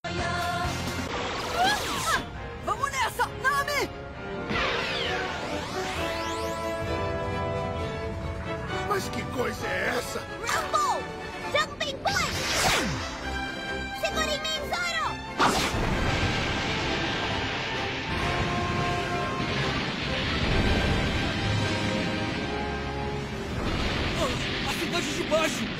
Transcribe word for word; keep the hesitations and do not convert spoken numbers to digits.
Vamos nessa, Nami! Mas que coisa é essa? Rumble! Jumping Point! Segura em mim, Zoro! A cidade de baixo!